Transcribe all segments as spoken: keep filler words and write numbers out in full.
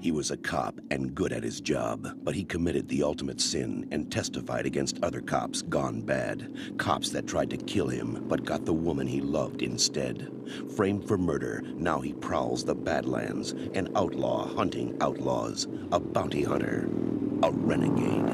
He was a cop and good at his job, but he committed the ultimate sin and testified against other cops gone bad. Cops that tried to kill him, but got the woman he loved instead. Framed for murder, now he prowls the Badlands, an outlaw hunting outlaws, a bounty hunter, a renegade.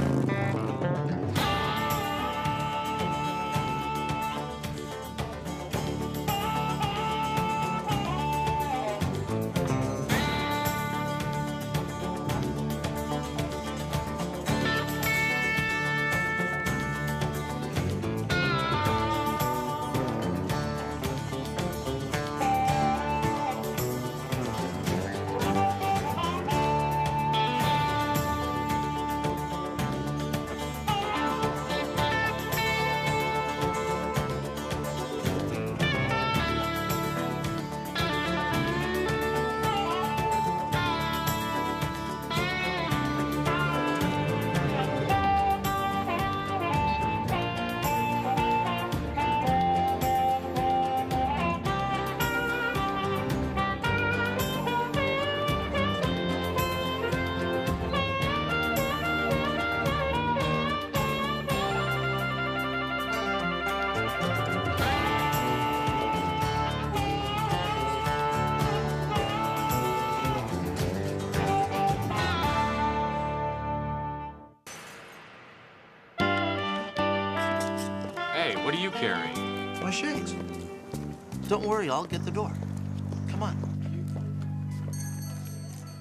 What are you carrying? My shades. Don't worry, I'll get the door. Come on.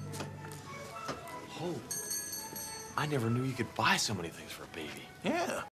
Oh, I never knew you could buy so many things for a baby. Yeah,